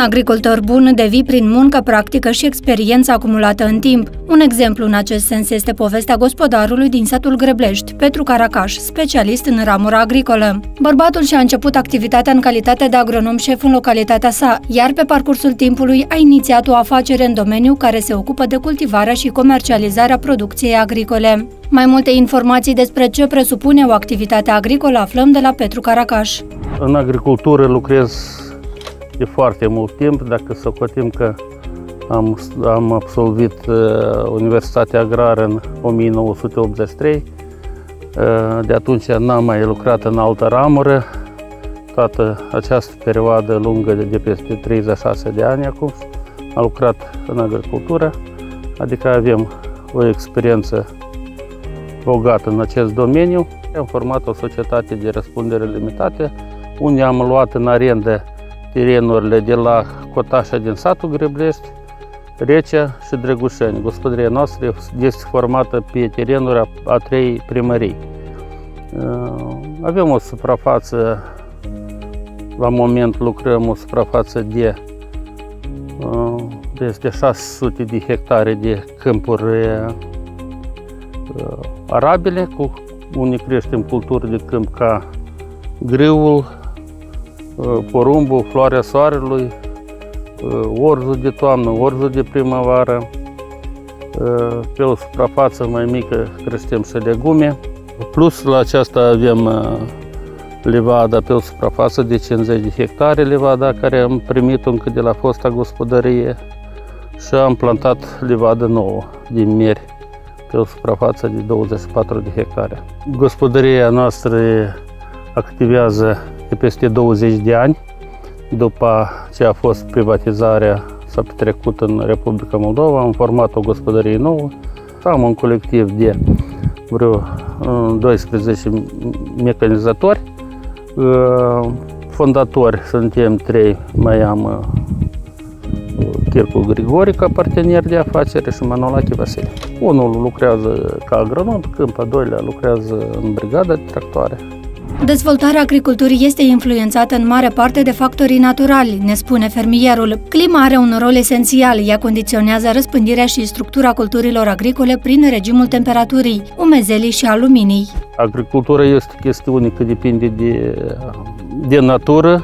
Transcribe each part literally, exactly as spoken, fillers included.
agricultor bun devii prin muncă practică și experiență acumulată în timp. Un exemplu în acest sens este povestea gospodarului din satul Greblești, Petru Caracaș, specialist în ramura agricolă. Bărbatul și-a început activitatea în calitate de agronom șef în localitatea sa, iar pe parcursul timpului a inițiat o afacere în domeniu care se ocupă de cultivarea și comercializarea producției agricole. Mai multe informații despre ce presupune o activitate agricolă aflăm de la Petru Caracaș. În agricultură lucrez de foarte mult timp, dacă socotim că am, am absolvit uh, Universitatea Agrară în o mie nouă sute optzeci și trei. Uh, de atunci n-am mai lucrat în altă ramură. Toată această perioadă lungă de, de peste treizeci și șase de ani acum am lucrat în agricultură, adică avem o experiență bogată în acest domeniu. Am format o societate de răspundere limitată, unde am luat în arendă terenurile de la Cotașa din satul Greblești, Recea și Drăgușeni. Gospodăria noastră este formată pe terenuri a, a trei primării. Avem o suprafață, la moment lucrăm o suprafață de peste șase sute de hectare de câmpuri arabile, cu unde creștem culturi de câmp ca grâul, porumbul, floarea soarelui, orzul de toamnă, orzul de primăvară. Pe o suprafață mai mică creștem și legume. Plus la aceasta avem livada pe o suprafață de cincizeci de hectare, livada care am primit-o încă de la fosta gospodărie, și am plantat livadă nouă din mieri pe o suprafață de douăzeci și patru de hectare. Gospodăria noastră activează de peste douăzeci de ani. După ce a fost privatizarea, s-a petrecut în Republica Moldova, am format o gospodărie nouă. Am un colectiv de vreo doisprezece mecanizatori. Fondatori suntem trei, mai am Chircu Grigori ca partener de afacere și Manolache Vasile. Unul lucrează ca agronom pe câmp, a doilea lucrează în brigada de tractoare. Dezvoltarea agriculturii este influențată în mare parte de factorii naturali, ne spune fermierul. Clima are un rol esențial, ea condiționează răspândirea și structura culturilor agricole prin regimul temperaturii, umezelii și a luminii. Agricultura este o chestiune care depinde de, de natură.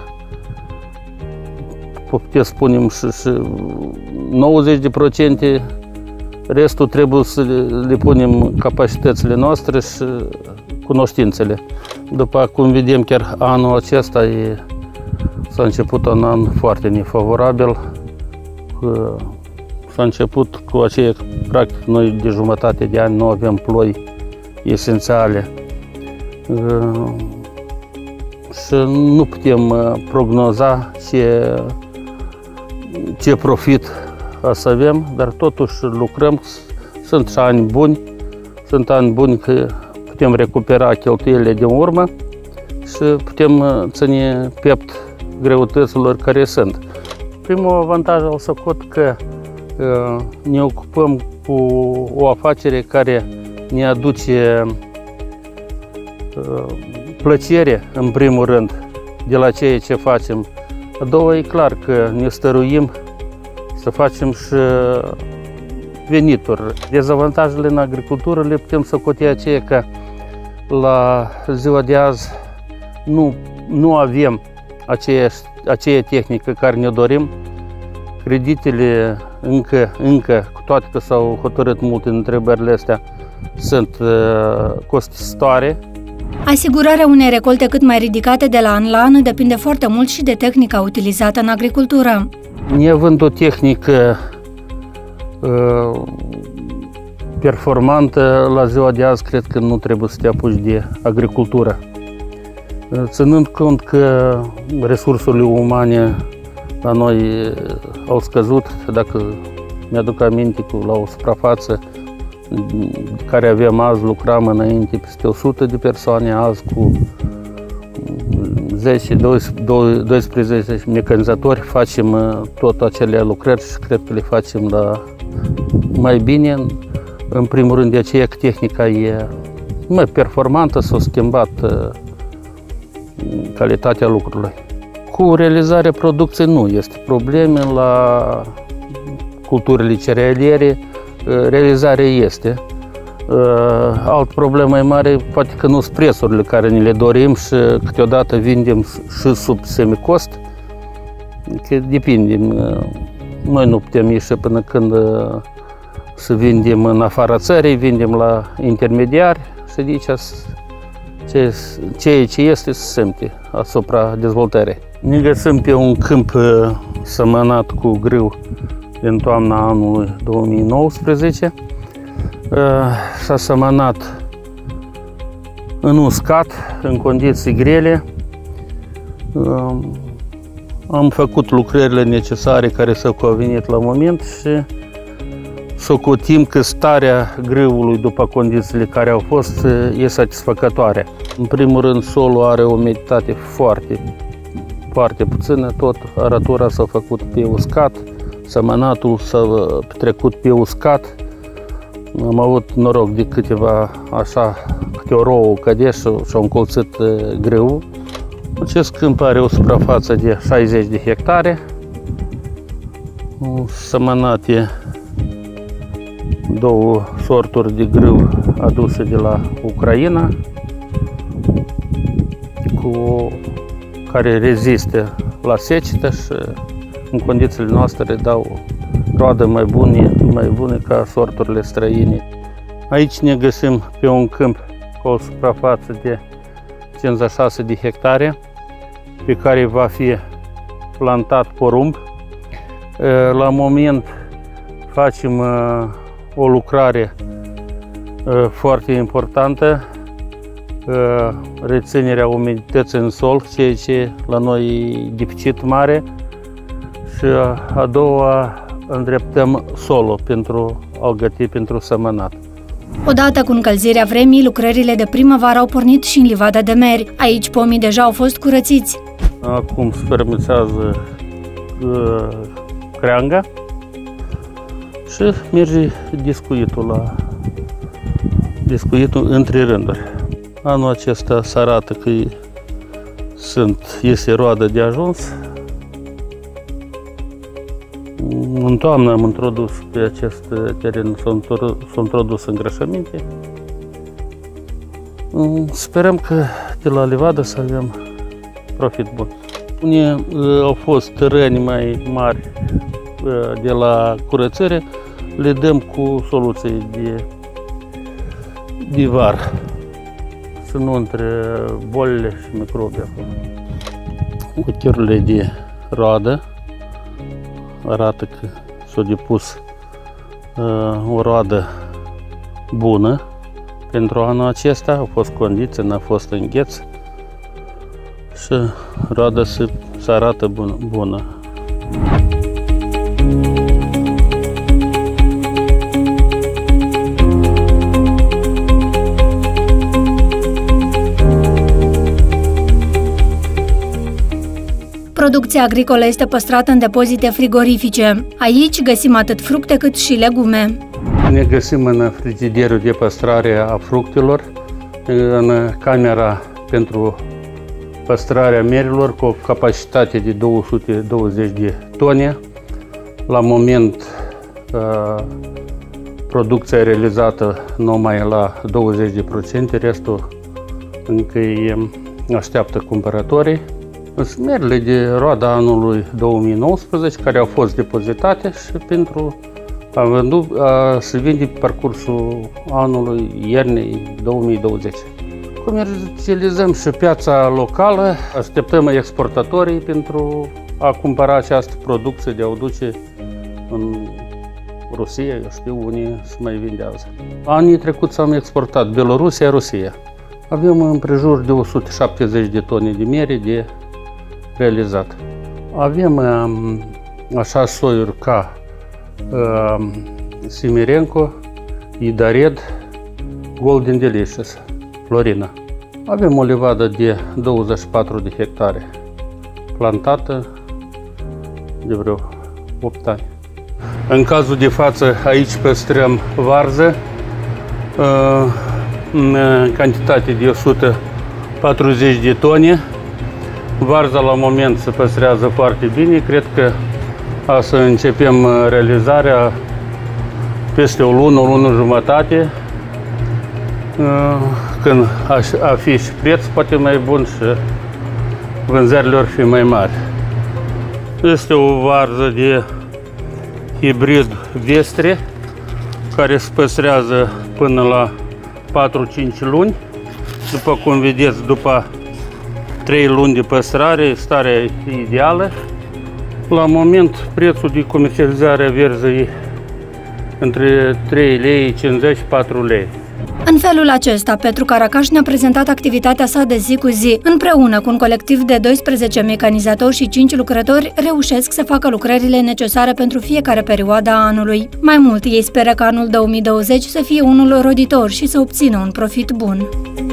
Putem spunem și, și nouăzeci la sută, restul trebuie să le punem capacitățile noastre și cunoștințele. După cum vedem, chiar anul acesta s-a început un an foarte nefavorabil. S-a început cu aceea, practic, noi de jumătate de ani nu avem ploi esențiale. Și nu putem prognoza ce, ce profit o să avem, dar totuși lucrăm. Sunt și ani buni, sunt ani buni că putem recupera cheltuielile din urmă și putem ține piept greutăților care sunt. Primul avantaj al socot că ne ocupăm cu o afacere care ne aduce plăcere, în primul rând, de la ceea ce facem. A doua, e clar că ne stăruim să facem și venituri. Dezavantajele în agricultură le putem socoti aceea că la ziua de azi nu, nu avem aceeași, aceea tehnică care ne dorim. Creditele încă, încă, cu toate că s-au hotărât multe întrebările astea, sunt uh, costisitoare. Asigurarea unei recolte cât mai ridicate de la an la an depinde foarte mult și de tehnica utilizată în agricultură. Neavând o tehnică uh, performantă, la ziua de azi cred că nu trebuie să te apuci de agricultură. Ținând cont că resursele umane la noi au scăzut, dacă mi-aduc aminte, la o suprafață care avem azi, lucram înainte peste o sută de persoane, azi cu zece doisprezece mecanizatori facem tot acele lucrări și cred că le facem la mai bine. În primul rând de aceea că tehnica e mai performantă, s-a schimbat calitatea lucrurilor. Cu realizarea producției nu este probleme, la culturile cerealiere realizarea este. Alt problemă mai mare, poate că nu sunt prețurile care ne le dorim și câteodată vindem și sub semicost, că depinde. Noi nu putem ieși până când să vindem în afara țării, vindem la intermediari și de aici ceea ce este se simte asupra dezvoltării. Ne găsim pe un câmp sămănat cu grâu din toamna anului două mii nouăsprezece. S-a sămănat în uscat, în condiții grele. Am făcut lucrările necesare care s-au convenit la moment și socotim că starea grâului după condițiile care au fost e satisfăcătoare. În primul rând, solul are o umiditate foarte, foarte puțină, tot arătura s-a făcut pe uscat, sămănatul s-a petrecut pe uscat. Am avut noroc de câteva, așa, câte o rouă cădeș și-au încolțit grâul. Acest câmp are o suprafață de șaizeci de hectare, sămănate două sorturi de grâu aduse de la Ucraina, cu care rezistă la secetă și în condițiile noastre dau roade mai bune, mai bune ca sorturile străine. Aici ne găsim pe un câmp cu o suprafață de cincizeci și șase de hectare, pe care va fi plantat porumb. La moment facem o lucrare foarte importantă, reținerea umidității în sol, ceea ce la noi e deficit mare, și a doua îndreptăm solul pentru a găti pentru sămănat. Odată cu încălzirea vremii, lucrările de primăvară au pornit și în livada de meri. Aici pomii deja au fost curățiți. Acum se fermețează uh, creanga și merge discuitul, la, discuitul între rânduri. Anul acesta se arată că sunt, este roadă de ajuns. În toamnă am introdus pe acest teren, s-au introdus îngrășăminte. Sperăm că de la livadă să avem profit bun. Unii au fost răni mai mari de la curățire, le dăm cu soluții de, de var, să nu intre bolile și microbi acolo. Utilurile de roadă arată că s-a depus uh, o roadă bună pentru anul acesta. Au fost condiții, n-a fost îngheț și roada se, se arată bună. bună. Producția agricolă este păstrată în depozite frigorifice. Aici găsim atât fructe cât și legume. Ne găsim în frigiderul de păstrare a fructelor, în camera pentru păstrarea merilor cu o capacitate de două sute douăzeci de tone. La moment, producția e realizată numai la douăzeci de la sută, restul încă așteaptă cumpărătorii. Merile de roada anului două mii nouăsprezece care au fost depozitate și pentru a, vândut, a se vinde pe parcursul anului iernii două mii douăzeci. Comercializăm și piața locală, așteptăm exportatorii pentru a cumpăra această producție, de a o duce în Rusia, eu știu, unii se mai vindează. Anii trecuți am exportat Belorusia, Rusia. Avem împrejur de o sută șaptezeci de tone de miere de realizat. Avem um, așa soiuri ca um, Simirenco, Idared, Golden Delicious, Florina. Avem o livadă de douăzeci și patru de hectare plantată de vreo opt ani. În cazul de față, aici păstrăm varză în cantitate de o sută patruzeci de tone. Varza la moment se păstrează foarte bine. Cred că o să începem realizarea peste o lună, o lună jumătate, când a fi și preț poate mai bun și vânzările or fi mai mari. Este o varză de hibrid Vestre, care se păstrează până la patru-cinci luni. După cum vedeți, după trei luni de păstrare, starea e ideală. La moment, prețul de comercializare a verzei e între trei lei cincizeci și patru lei. În felul acesta, Petru Caracaș ne-a prezentat activitatea sa de zi cu zi. Împreună cu un colectiv de doisprezece mecanizatori și cinci lucrători, reușesc să facă lucrările necesare pentru fiecare perioadă a anului. Mai mult, ei speră ca anul două mii douăzeci să fie unul roditor și să obțină un profit bun.